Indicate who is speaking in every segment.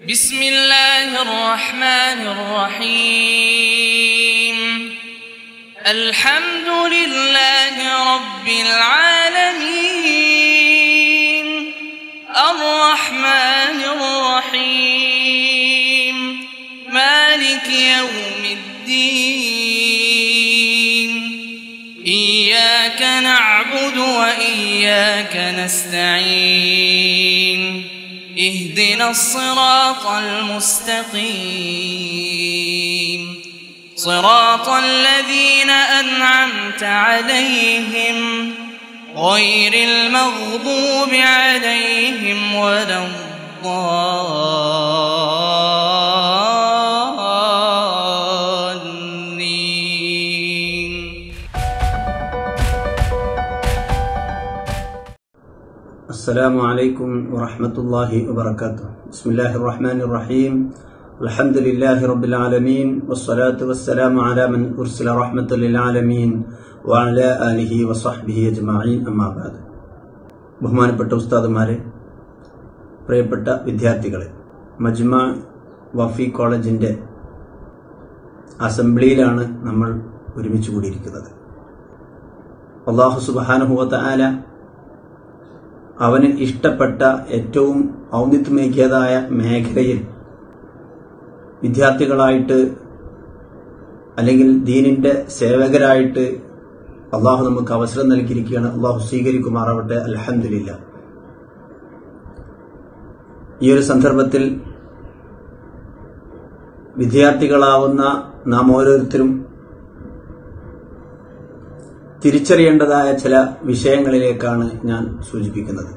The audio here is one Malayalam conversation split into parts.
Speaker 1: بسم الله الرحمن الرحيم الحمد لله رب العالمين الرحمن الرحيم مالك يوم الدين إياك نعبد وإياك نستعين اهدنا الصراط المستقيم صراط الذين أنعمت عليهم غير المغضوب عليهم ولا الضالين.
Speaker 2: السلام عليكم ورحمة الله وبركاته. بسم الله الرحمن الرحيم. الحمد لله رب العالمين والصلاة والسلام على من أرسل رحمة للعالمين وعلى آله وصحبه أجمعين أما بعد. ബഹുമാനപ്പെട്ട ഉസ്താദുമാരെ, പ്രിയപ്പെട്ട വിദ്യാർത്ഥികളെ, മജ്മഅ വഫി കോളേജിൻ്റെ അസംബ്ലിയിലാണ് നമ്മൾ ഒരുമിച്ച് കൂടിയിരിക്കുന്നത്. അല്ലാഹു സുബ്ഹാനഹു വ തആല അവന് ഇഷ്ടപ്പെട്ട ഏറ്റവും ഔന്നിത്യമേകിയതായ മേഖലയിൽ വിദ്യാർത്ഥികളായിട്ട് അല്ലെങ്കിൽ ദീനിന്റെ സേവകരായിട്ട് അള്ളാഹു നമുക്ക് അവസരം നൽകിയിരിക്കുകയാണ്. അള്ളാഹു സ്വീകരിക്കുമാറാവട്ടെ. അൽഹംദുലില്ലാഹ്. ഈ ഒരു സന്ദർഭത്തിൽ വിദ്യാർത്ഥികളാവുന്ന നാം ഓരോരുത്തരും തിരിച്ചറിയേണ്ടതായ ചില വിഷയങ്ങളിലേക്കാണ് ഞാൻ സൂചിപ്പിക്കുന്നത്.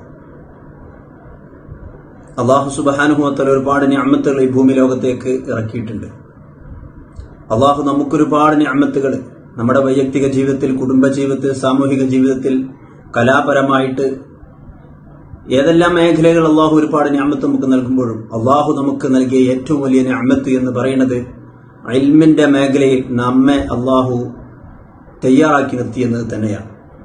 Speaker 2: അല്ലാഹു സുബ്ഹാനഹു വ തആല ഒരുപാട് നിഅമത്തുകൾ ഈ ഭൂമി ലോകത്തേക്ക് ഇറക്കിയിട്ടുണ്ട്. അല്ലാഹു നമുക്കൊരുപാട് നിഅമത്തുകൾ നമ്മുടെ വൈയക്തിക ജീവിതത്തിൽ, കുടുംബ ജീവിതത്തിൽ, സാമൂഹിക ജീവിതത്തിൽ, കലാപരമായിട്ട് ഏതെല്ലാം മേഖലകൾ അല്ലാഹു ഒരുപാട് നിഅമത്ത് നമുക്ക് നൽകുമ്പോഴും അല്ലാഹു നമുക്ക് നൽകിയ ഏറ്റവും വലിയ നിഅമത്ത് എന്ന് പറയുന്നത് ഇൽമിന്റെ മേഖലയിൽ നമ്മെ അല്ലാഹു തയ്യാറാക്കി നിർത്തിയെന്നത് തന്നെയാണ്.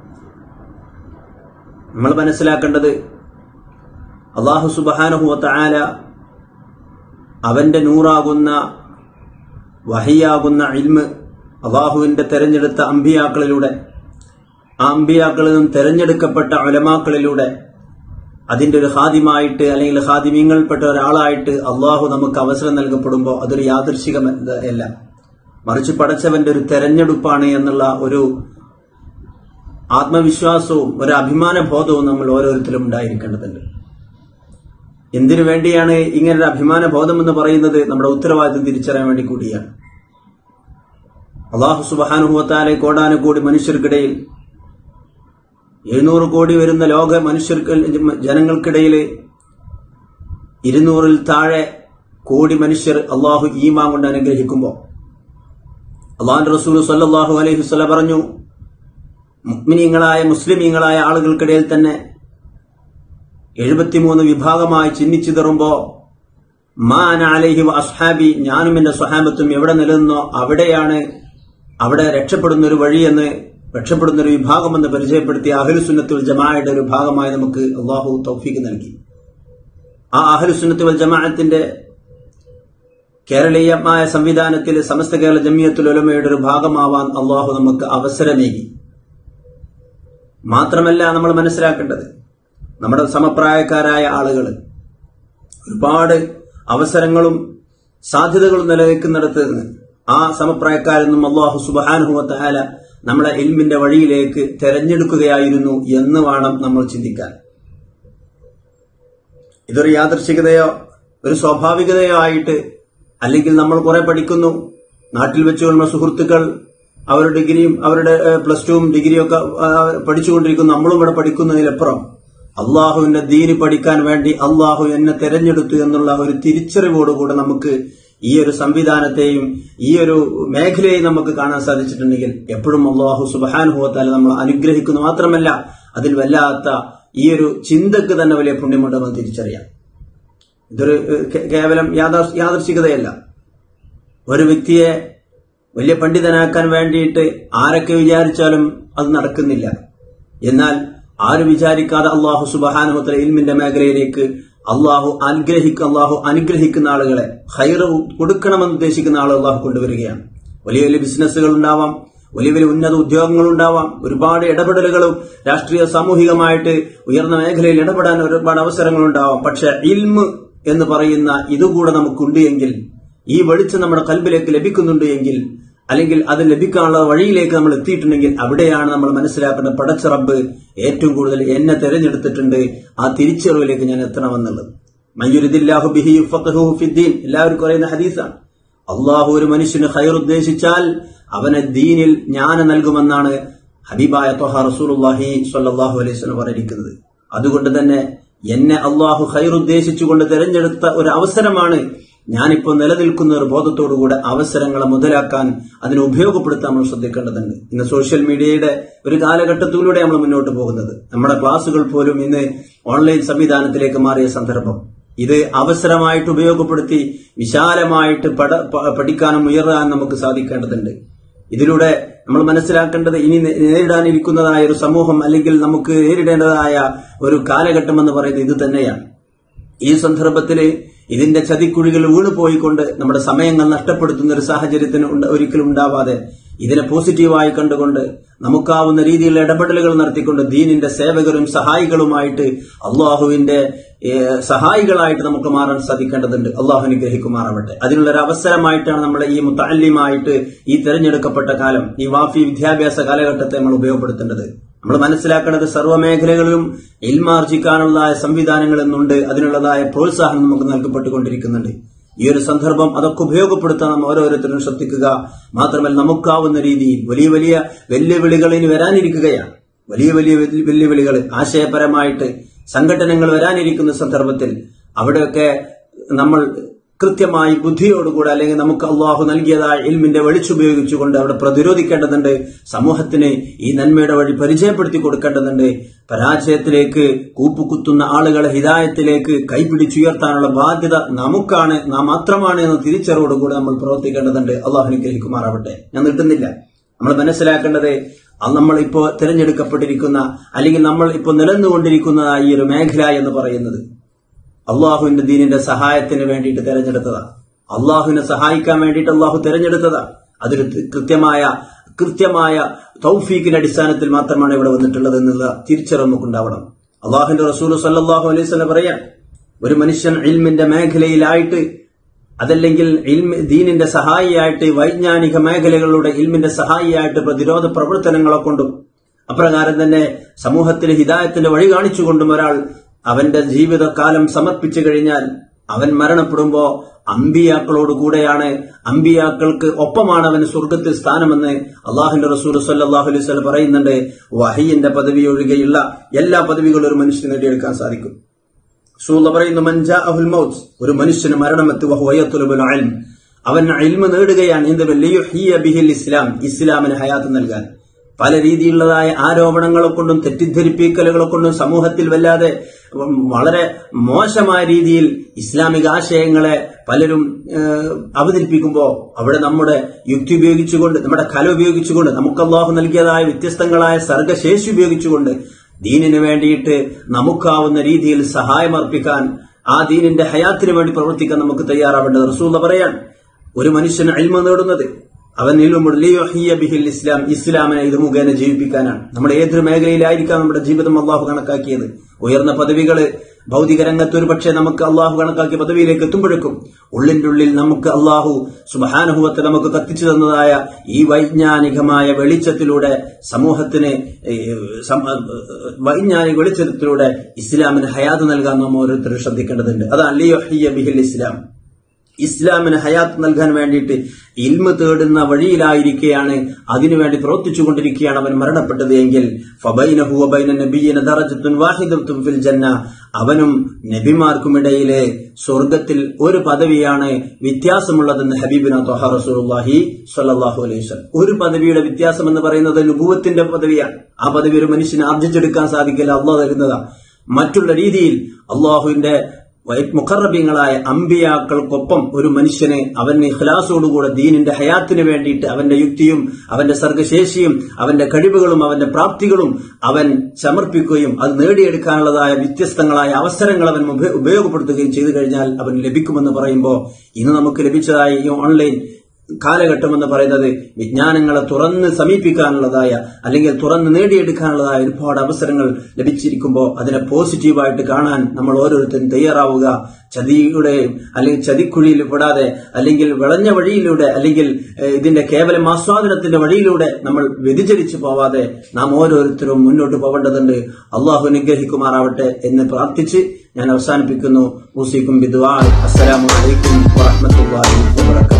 Speaker 2: നമ്മൾ മനസ്സിലാക്കേണ്ടത്, അല്ലാഹു സുബ്ഹാനഹു വ തആല അവന്റെ നൂറാകുന്ന വഹിയാകുന്ന ഇൽമ് അല്ലാഹുവിന്റെ തെരഞ്ഞെടുത്ത അമ്പിയാക്കളിലൂടെ, ആ അമ്പിയാക്കളിൽ നിന്നും തെരഞ്ഞെടുക്കപ്പെട്ട ഉലമാക്കളിലൂടെ അതിന്റെ ഒരു ഖാദിമായിട്ട് അല്ലെങ്കിൽ ഖാദിമീങ്ങൾപ്പെട്ട ഒരാളായിട്ട് അല്ലാഹു നമുക്ക് അവസരം നൽകപ്പെടുമ്പോൾ അതൊരു യാദൃശ്ചികമല്ല, മറിച്ച് പടച്ചവന്റെ ഒരു തെരഞ്ഞെടുപ്പാണ് എന്നുള്ള ഒരു ആത്മവിശ്വാസവും ഒരു അഭിമാന ബോധവും നമ്മൾ ഓരോരുത്തരും ഉണ്ടായിരിക്കേണ്ടതുണ്ട്. എന്തിനു വേണ്ടിയാണ് ഇങ്ങനൊരു അഭിമാന ബോധം എന്ന് പറയുന്നത്? നമ്മുടെ ഉത്തരവാദിത്വം തിരിച്ചറിയാൻ വേണ്ടി കൂടിയാണ്. അല്ലാഹു സുബ്ഹാനഹു വ തആല കോടാനുകോടി മനുഷ്യർക്കിടയിൽ 700 കോടി വരുന്ന ലോക മനുഷ്യർക്ക് ജനങ്ങൾക്കിടയിൽ 200-ൽ താഴെ കോടി മനുഷ്യർ അല്ലാഹു ഈമാൻ കൊണ്ട് അനുഗ്രഹിക്കുമ്പോൾ അല്ലാഹുവിന്റെ റസൂൽ സ്വല്ലല്ലാഹു അലൈഹി വസല്ലം പറഞ്ഞു, മുഅ്മിനീങ്ങളായ മുസ്ലിമീങ്ങളായ ആളുകൾക്കിടയിൽ തന്നെ 73 വിഭാഗമായി ചിഹ്നിച്ചിതറുമ്പോ മാ അന അലൈഹി വ അസ്ഹാബി, ഞാനും എന്റെ സ്വഹാബത്തും എവിടെ നിലനിന്നോ അവിടെ രക്ഷപ്പെടുന്ന ഒരു വഴിയെന്ന്, രക്ഷപ്പെടുന്ന ഒരു വിഭാഗമെന്ന് പരിചയപ്പെടുത്തിയ അഹ്ലുസുന്നത്ത് വൽ ജമാഅയുടെ ഒരു ഭാഗമായി നമുക്ക് അല്ലാഹു തൗഫീഖ് നൽകി. ആ അഹ്ലുസുന്നത്ത് വൽ ജമാഅത്തിന്റെ കേരളീയമായ സംവിധാനത്തിൽ സമസ്ത കേരള ജമിയത്തുൽ ഉലമയുടെ ഒരു ഭാഗമാവാൻ അല്ലാഹു നമുക്ക് അവസരമേകി. മാത്രമല്ല, നമ്മൾ മനസ്സിലാക്കേണ്ടത്, നമ്മുടെ സമപ്രായക്കാരായ ആളുകൾ ഒരുപാട് അവസരങ്ങളും സാധ്യതകളും നിലനിൽക്കുന്നിടത്ത് നിന്ന് ആ സമപ്രായക്കാരിൽ നിന്നും അല്ലാഹു സുബ്ഹാനഹു വ തആല നമ്മളെ ഇൽമിന്റെ വഴിയിലേക്ക് തെരഞ്ഞെടുക്കുകയായിരുന്നു എന്ന് വേണം നമ്മൾ ചിന്തിക്കാൻ. ഇതൊരു യാദൃശ്ചികതയോ ഒരു സ്വാഭാവികതയോ ആയിട്ട്, അല്ലെങ്കിൽ നമ്മൾ കുറെ പഠിക്കുന്നു, നാട്ടിൽ വെച്ചുകൊള്ളുന്ന സുഹൃത്തുക്കൾ അവരുടെ ഡിഗ്രിയും അവരുടെ +2 ഡിഗ്രിയും ഒക്കെ പഠിച്ചുകൊണ്ടിരിക്കുന്നു, നമ്മളും ഇവിടെ പഠിക്കുന്നതിലപ്പുറം അള്ളാഹുവിന്റെ ദീന് പഠിക്കാൻ വേണ്ടി അള്ളാഹു എന്നെ തെരഞ്ഞെടുത്തു എന്നുള്ള ഒരു തിരിച്ചറിവോടുകൂടെ നമുക്ക് ഈ ഒരു സംവിധാനത്തെയും ഈ ഒരു മേഖലയെയും നമുക്ക് കാണാൻ സാധിച്ചിട്ടുണ്ടെങ്കിൽ എപ്പോഴും അല്ലാഹു സുബ്ഹാനഹു വ തആല നമ്മൾ അനുഗ്രഹിക്കുന്നു. മാത്രമല്ല, അതിൽ വല്ലാത്ത ഈ ഒരു ചിന്തക്ക് തന്നെ വലിയ പുണ്യമുണ്ടെന്ന് തിരിച്ചറിയാം. ഇതൊരു കേവലം യാദൃശ്ചികതയല്ല. ഒരു വ്യക്തിയെ വലിയ പണ്ഡിതനാക്കാൻ വേണ്ടിയിട്ട് ആരൊക്കെ വിചാരിച്ചാലും അത് നടക്കുന്നില്ല. എന്നാൽ ആര് വിചാരിക്കാതെ അല്ലാഹു സുബ്ഹാനഹു വ തആല ഇൽമിന്റെ മേഖലയിലേക്ക് അള്ളാഹു അനുഗ്രഹിക്കുന്ന ആളുകളെ, ഖൈറ് കൊടുക്കണമെന്ന് ഉദ്ദേശിക്കുന്ന ആളുകൾ അള്ളാഹു കൊണ്ടുവരികയാണ്. വലിയ വലിയ ബിസിനസ്സുകൾ ഉണ്ടാവാം, വലിയ വലിയ ഉന്നത ഉദ്യോഗങ്ങൾ ഉണ്ടാവാം, ഒരുപാട് ഇടപെടലുകളും രാഷ്ട്രീയ സാമൂഹികമായിട്ട് ഉയർന്ന മേഖലയിൽ ഇടപെടാൻ ഒരുപാട് അവസരങ്ങൾ ഉണ്ടാവാം. പക്ഷെ ഇൽമ് എന്ന് പറയുന്ന ഇതുകൂടെ നമുക്കുണ്ട് എങ്കിൽ, ഈ വെളിച്ചം നമ്മുടെ കൽബിലേക്ക് ലഭിക്കുന്നുണ്ട് എങ്കിൽ, അല്ലെങ്കിൽ അത് ലഭിക്കാനുള്ള വഴിയിലേക്ക് നമ്മൾ എത്തിയിട്ടുണ്ടെങ്കിൽ, അവിടെയാണ് നമ്മൾ മനസ്സിലാക്കുന്ന പടച്ച റബ്ബ് ഏറ്റവും കൂടുതൽ എന്നെ തെരഞ്ഞെടുത്തിട്ടുണ്ട്, ആ തിരിച്ചറിവിലേക്ക് ഞാൻ എത്തണമെന്നുള്ളത്. മയ്യുരിദില്ലാഹു ബിഹി യുഫഖിഹു ഫിദ്ദീൻ, എല്ലാവർക്കും അറിയുന്ന ഹദീസാണ്. അള്ളാഹു ഒരു മനുഷ്യന് ഖൈർ ഉദ്ദേശിച്ചാൽ അവനെ ദീനിൽ ജ്ഞാനം നൽകുമെന്നാണ് ഹബീബായ ത്വഹ റസൂലുള്ളാഹി സ്വല്ലല്ലാഹു അലൈഹി വസല്ലം പറഞ്ഞിരിക്കുന്നത്. അതുകൊണ്ട് തന്നെ എന്നെ അള്ളാഹു ഖൈർ ഉദ്ദേശിച്ചുകൊണ്ട് തെരഞ്ഞെടുത്ത ഒരു അവസരമാണ് ഞാനിപ്പോൾ നിലനിൽക്കുന്ന ഒരു ബോധത്തോടുകൂടെ അവസരങ്ങളെ മുതലാക്കാൻ, അതിനെ ഉപയോഗപ്പെടുത്താൻ നമ്മൾ ശ്രദ്ധിക്കേണ്ടതുണ്ട്. ഇന്ന് സോഷ്യൽ മീഡിയയുടെ ഒരു കാലഘട്ടത്തിലൂടെ നമ്മൾ മുന്നോട്ട് പോകുന്നത്. നമ്മുടെ ക്ലാസുകൾ പോലും ഇന്ന് ഓൺലൈൻ സംവിധാനത്തിലേക്ക് മാറിയ സന്ദർഭം. ഇത് അവസരമായിട്ട് ഉപയോഗപ്പെടുത്തി വിശാലമായിട്ട് പഠിക്കാനും ഉയരാനും നമുക്ക് സാധിക്കേണ്ടതുണ്ട്. ഇതിലൂടെ നമ്മൾ മനസ്സിലാക്കേണ്ടത് ഇനി നേരിടാനിരിക്കുന്നതായ ഒരു സമൂഹം, അല്ലെങ്കിൽ നമുക്ക് നേരിടേണ്ടതായ ഒരു കാലഘട്ടം എന്ന് പറയുന്നത് ഇത് തന്നെയാണ്. ഈ സന്ദർഭത്തിൽ ഇതിന്റെ ചതിക്കുഴികൾ വീണുപോയിക്കൊണ്ട് നമ്മുടെ സമയങ്ങൾ നഷ്ടപ്പെടുത്തുന്ന ഒരു സാഹചര്യത്തിന് ഒരിക്കലും ഉണ്ടാവാതെ, ഇതിനെ പോസിറ്റീവായി കണ്ടുകൊണ്ട് നമുക്കാവുന്ന രീതിയിലുള്ള ഇടപെടലുകൾ നടത്തിക്കൊണ്ട് ദീനിന്റെ സേവകരും സഹായികളുമായിട്ട്, അള്ളാഹുവിന്റെ സഹായികളായിട്ട് നമുക്ക് മാറാൻ സാധിക്കേണ്ടതുണ്ട്. അള്ളാഹു അനുഗ്രഹിക്കുമാറാവട്ടെ. അതിനുള്ളൊരു അവസരമായിട്ടാണ് നമ്മൾ ഈ മുത്തഅല്ലിമായിട്ട് ഈ തെരഞ്ഞെടുക്കപ്പെട്ട കാലം, ഈ വാഫി വിദ്യാഭ്യാസ കാലഘട്ടത്തെ നമ്മൾ ഉപയോഗപ്പെടുത്തേണ്ടത്. നമ്മൾ മനസ്സിലാക്കേണ്ടത് സർവ്വമേഖലകളിലും ഇൽമാർജിക്കാനുള്ള സംവിധാനങ്ങൾ എന്നുണ്ട്, അതിനുള്ളതായ പ്രോത്സാഹനം നമുക്ക് നൽകപ്പെട്ടുകൊണ്ടിരിക്കുന്നുണ്ട്. ഈ ഒരു സന്ദർഭം അതൊക്കെ ഉപയോഗപ്പെടുത്താൻ നാം ഓരോരുത്തരും ശ്രദ്ധിക്കുക. മാത്രമല്ല നമുക്കാവുന്ന രീതിയിൽ വലിയ വലിയ വെല്ലുവിളികൾ ഇനി വരാനിരിക്കുകയാണ്. വലിയ വലിയ വെല്ലുവിളികൾ ആശയപരമായിട്ട് സംഘടനകൾ വരാനിരിക്കുന്ന സന്ദർഭത്തിൽ അവിടെയൊക്കെ നമ്മൾ കൃത്യമായി ബുദ്ധിയോടുകൂടെ, അല്ലെങ്കിൽ നമുക്ക് അള്ളാഹു നൽകിയതായ ഇൽമിന്റെ വെളിച്ചുപയോഗിച്ചുകൊണ്ട് അവിടെ പ്രതിരോധിക്കേണ്ടതുണ്ട്. സമൂഹത്തിന് ഈ നന്മയുടെ വഴി പരിചയപ്പെടുത്തി കൊടുക്കേണ്ടതുണ്ട്. പരാജയത്തിലേക്ക് കൂപ്പുകുത്തുന്ന ആളുകളെ ഹിദായത്തിലേക്ക് കൈപിടിച്ചുയർത്താനുള്ള ബാധ്യത നമുക്കാണ്, നാം മാത്രമാണ് എന്ന തിരിച്ചറിവോടുകൂടെ നമ്മൾ പ്രവർത്തിക്കേണ്ടതുണ്ട്. അള്ളാഹു അനുഗ്രഹിക്കുമാറാവട്ടെ. ഞാൻ നീട്ടുന്നില്ല. നമ്മൾ മനസ്സിലാക്കേണ്ടത് നമ്മൾ ഇപ്പോൾ തിരഞ്ഞെടുക്കപ്പെട്ടിരിക്കുന്ന, അല്ലെങ്കിൽ നമ്മൾ ഇപ്പോൾ നിലനിന്നുകൊണ്ടിരിക്കുന്ന ഈ ഒരു മേഖല എന്ന് പറയുന്നത് അള്ളാഹുവിന്റെ ദീനിന്റെ സഹായത്തിന് വേണ്ടിയിട്ട് തെരഞ്ഞെടുത്തതാ. അള്ളാഹുവിനെ സഹായിക്കാൻ വേണ്ടിയിട്ട് അള്ളാഹു തെരഞ്ഞെടുത്തതാ. അതൊരു കൃത്യമായ തൗഫീഖിന്റെ അടിസ്ഥാനത്തിൽ മാത്രമാണ് ഇവിടെ വന്നിട്ടുള്ളത് എന്നുള്ള തിരിച്ചറിവ് നമുക്കുണ്ടാവണം. അള്ളാഹുവിന്റെ റസൂൽ സല്ലല്ലാഹു അലൈഹി വസല്ലം പറയാൻ, ഒരു മനുഷ്യൻ ഇൽമിന്റെ മേഖലയിലായിട്ട്, അതല്ലെങ്കിൽ ദീനിന്റെ സഹായിയായിട്ട്, വൈജ്ഞാനിക മേഖലകളുടെ ഇൽമിന്റെ സഹായിയായിട്ട് പ്രതിരോധ പ്രവർത്തനങ്ങളെ കൊണ്ടും അപ്രകാരം തന്നെ സമൂഹത്തിന് ഹിദായത്തിന്റെ വഴി കാണിച്ചുകൊണ്ടും ഒരാൾ അവന്റെ ജീവിതകാലം സമർപ്പിച്ചു കഴിഞ്ഞാൽ അവൻ മരണപ്പെടുമ്പോ അമ്പിയാക്കളോട് കൂടെയാണ്, അമ്പിയാക്കൾക്ക് ഒപ്പമാണ് അവന് സ്വർഗത്തിൽ സ്ഥാനമെന്ന് അള്ളാഹുവിന്റെ റസൂൽ സല്ലല്ലാഹു അലൈഹി വസല്ലം പറയുന്നുണ്ട്. വഹയിന്റെ പദവി ഒഴികെയുള്ള എല്ലാ പദവികളും ഒരു മനുഷ്യന് നേടിയെടുക്കാൻ സാധിക്കും. റസൂൽ പറയുന്നു, മൻ ജാഅഹുൽ മൗത്ത്, ഒരു മനുഷ്യന് മരണമെത്തി വഹുവ യത്ലുബുൽ ഇൽം, അവൻ ഇൽമ് നേടുകയാണ്. എന്ത് ലിയുഹിയ ബിഹിൽ ഇസ്ലാം, ഇസ്ലാമിന് ഹയാത്ത് നൽകാൻ. പല രീതിയിലുള്ളതായ ആരോപണങ്ങളെ കൊണ്ടും തെറ്റിദ്ധരിപ്പിക്കലുകളെ കൊണ്ടും സമൂഹത്തിൽ വല്ലാതെ വളരെ മോശമായ രീതിയിൽ ഇസ്ലാമിക ആശയങ്ങളെ പലരും അവതരിപ്പിക്കുമ്പോൾ അവിടെ നമ്മുടെ യുക്തി ഉപയോഗിച്ചുകൊണ്ട്, നമ്മുടെ കല ഉപയോഗിച്ചുകൊണ്ട്, നമുക്ക് അല്ലാഹു നൽകിയതായ വ്യത്യസ്തങ്ങളായ സർഗശേഷി ഉപയോഗിച്ചുകൊണ്ട് ദീനിന് വേണ്ടിയിട്ട് നമുക്കാവുന്ന രീതിയിൽ സഹായമർപ്പിക്കാൻ, ആ ദീനിന്റെ ഹയാത്തിന് വേണ്ടി പ്രവർത്തിക്കാൻ നമുക്ക് തയ്യാറാവേണ്ടത്. റസൂൽ പറയാൻ, ഒരു മനുഷ്യൻ ഇൽമ നേടുന്നത് അവൻ ബിഹിൽ ഇസ്ലാം, ഇസ്ലാമിനെ ഇത് മുഖേന ജീവിപ്പിക്കാനാണ്. നമ്മുടെ ഏതൊരു മേഖലയിലായിരിക്കാം നമ്മുടെ ജീവിതം അള്ളാഹു കണക്കാക്കിയത്. ഉയർന്ന പദവികള് ഭൗതിക രംഗത്ത് ഒരു പക്ഷേ നമുക്ക് അള്ളാഹു കണക്കാക്കിയ പദവിയിലേക്ക് എത്തുമ്പോഴേക്കും ഉള്ളിന്റെ ഉള്ളിൽ നമുക്ക് അള്ളാഹു സുബ്ഹാനഹു വ തആല നമുക്ക് കത്തിച്ചു തന്നതായ ഈ വൈജ്ഞാനികമായ വെളിച്ചത്തിലൂടെ സമൂഹത്തിന് വൈജ്ഞാനിക വെളിച്ചത്തിലൂടെ ഇസ്ലാമിന് ഹയാത്ത് നൽകാൻ നാം ഓരോരുത്തരും ശ്രദ്ധിക്കേണ്ടതുണ്ട്. അതാണ് ലിയുഹിയ ബിഹിൽ ഇസ്ലാം, ഇസ്ലാമിന് ഹയാത്ത് നൽകാൻ വേണ്ടിയിട്ട് ഇൽമ തേടുന്ന വഴിയിലായിരിക്കുകയാണ്, അതിനുവേണ്ടി പ്രവർത്തിച്ചുകൊണ്ടിരിക്കുകയാണ് അവൻ മരണപ്പെട്ടത് എങ്കിൽ ഫബൈനഹു വബൈന നബിയ്യിന ദറജത്തുൻ വാഹിദത്തുൻ ഫിൽ ജന്ന, അവനും നബിമാർക്കുമിടയിലെ സ്വർഗത്തിൽ ഒരു പദവിയാണ് വ്യത്യാസമുള്ളതെന്ന് ഹബീബിന ത്വഹ റസൂലുള്ളാഹി സ്വല്ലല്ലാഹു അലൈഹി വസല്ലം. ഒരു പദവിയുടെ വ്യത്യാസം എന്ന് പറയുന്നത് നുബുവത്തിന്റെ പദവിയാണ്. ആ പദവി ഒരു മനുഷ്യന് ആർജിച്ചെടുക്കാൻ സാധിക്കില്ല, അള്ളാഹു തരുന്നതാ. മറ്റുള്ള രീതിയിൽ അള്ളാഹുവിന്റെ മുഖറബീങ്ങളായ അമ്പിയാക്കൾക്കൊപ്പം ഒരു മനുഷ്യനെ അവന് ഇഖ്ലാസോടുകൂടെ ദീനിന്റെ ഹയാത്തിന് വേണ്ടിയിട്ട് അവന്റെ യുക്തിയും അവന്റെ സർഗശേഷിയും അവന്റെ കഴിവുകളും അവന്റെ പ്രാപ്തികളും അവൻ സമർപ്പിക്കുകയും അത് നേടിയെടുക്കാനുള്ളതായ വ്യത്യസ്തങ്ങളായ അവസരങ്ങൾ അവൻ ഉപയോഗപ്പെടുത്തുകയും ചെയ്തു കഴിഞ്ഞാൽ അവൻ ലഭിക്കുമെന്ന് പറയുമ്പോൾ ഇന്ന് നമുക്ക് ലഭിച്ചതായ ഈ ഓൺലൈൻ കാലഘട്ടം എന്ന് പറയുന്നത് വിജ്ഞാനങ്ങളെ തുറന്ന് സമീപിക്കാനുള്ളതായ അല്ലെങ്കിൽ തുറന്ന് നേടിയെടുക്കാനുള്ളതായ ഒരുപാട് അവസരങ്ങൾ ലഭിച്ചിരിക്കുമ്പോൾ അതിനെ പോസിറ്റീവായിട്ട് കാണാൻ നമ്മൾ ഓരോരുത്തരും തയ്യാറാവുക. ചതിയുടെ അല്ലെങ്കിൽ ചതിക്കുഴിയിൽ പെടാതെ അല്ലെങ്കിൽ വിളഞ്ഞ വഴിയിലൂടെ അല്ലെങ്കിൽ ഇതിന്റെ കേവലം ആസ്വാദനത്തിന്റെ വഴിയിലൂടെ നമ്മൾ വ്യതിചലിച്ചു പോവാതെ നാം ഓരോരുത്തരും മുന്നോട്ട് പോകേണ്ടതുണ്ട്. അള്ളാഹു അനുഗ്രഹിക്കുമാറാവട്ടെ എന്ന് പ്രാർത്ഥിച്ച് ഞാൻ അവസാനിപ്പിക്കുന്നു. ഊസിക്കും ബിദുആ. അസ്സലാമു അലൈക്കും വറഹ്മത്തുള്ളാഹി വബറകാതുഹു.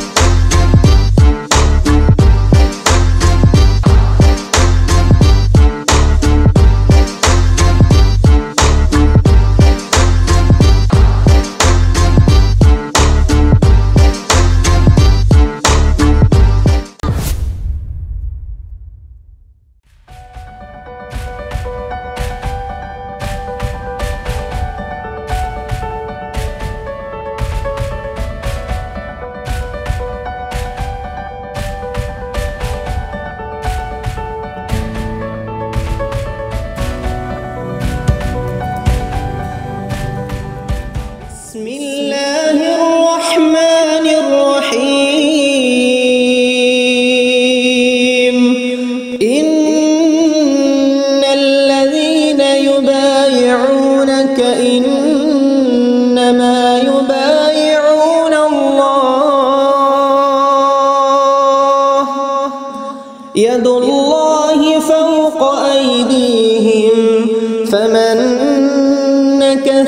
Speaker 3: يد الله فوق أيديهم فمن نكث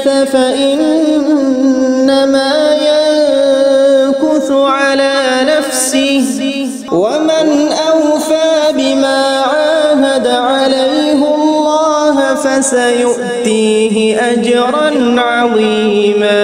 Speaker 3: فإنما ينكث على نفسه ومن أوفى بما عاهد عليه الله فسيؤتيه أجرا عظيما.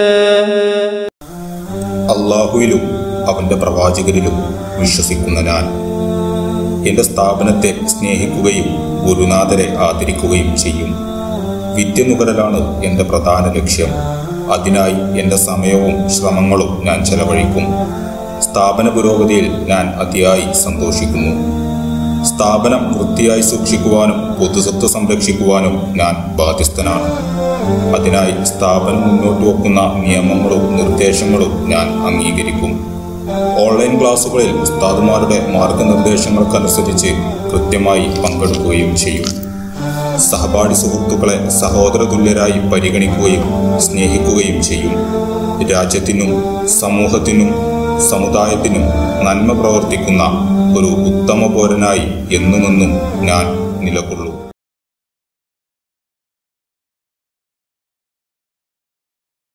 Speaker 4: അല്ലാഹുവിലും അവന്റെ പ്രവാചകരിലും വിശ്വസിക്കുന്ന ഞാൻ എന്റെ സ്ഥാപനത്തെ സ്നേഹിക്കുകയും ഗുരുനാഥരെ ആദരിക്കുകയും ചെയ്യും. വിദ്യ നുകരലാണ് എന്റെ പ്രധാന ലക്ഷ്യം. അതിനായി എന്റെ സമയവും ശ്രമങ്ങളും ഞാൻ ചെലവഴിക്കും. സ്ഥാപന പുരോഗതിയിൽ ഞാൻ അതിയായി സന്തോഷിക്കുന്നു. സ്ഥാപനം വൃത്തിയായി സൂക്ഷിക്കുവാനും പൊതുസ്വത്ത് സംരക്ഷിക്കുവാനും ഞാൻ ബാധ്യസ്ഥനാണ്. അതിനായി സ്ഥാപനം മുന്നോട്ട് വെക്കുന്ന നിയമങ്ങളും നിർദ്ദേശങ്ങളും ഞാൻ അംഗീകരിക്കും. ഓൺലൈൻ ക്ലാസുകളിൽ ഉസ്താദുമാരുടെ മാർഗനിർദ്ദേശങ്ങൾക്കനുസരിച്ച് കൃത്യമായി പങ്കെടുക്കുകയും ചെയ്യും. സഹപാഠി സുഹൃത്തുക്കളെ സഹോദര തുല്യരായി പരിഗണിക്കുകയും സ്നേഹിക്കുകയും ചെയ്യും. രാജ്യത്തിനും സമൂഹത്തിനും സമുദായത്തിനും നന്മ പ്രവർത്തിക്കുന്ന ഒരു ഉത്തമ പൗരനായി എന്നുമെന്നും ഞാൻ നിലകൊള്ളും.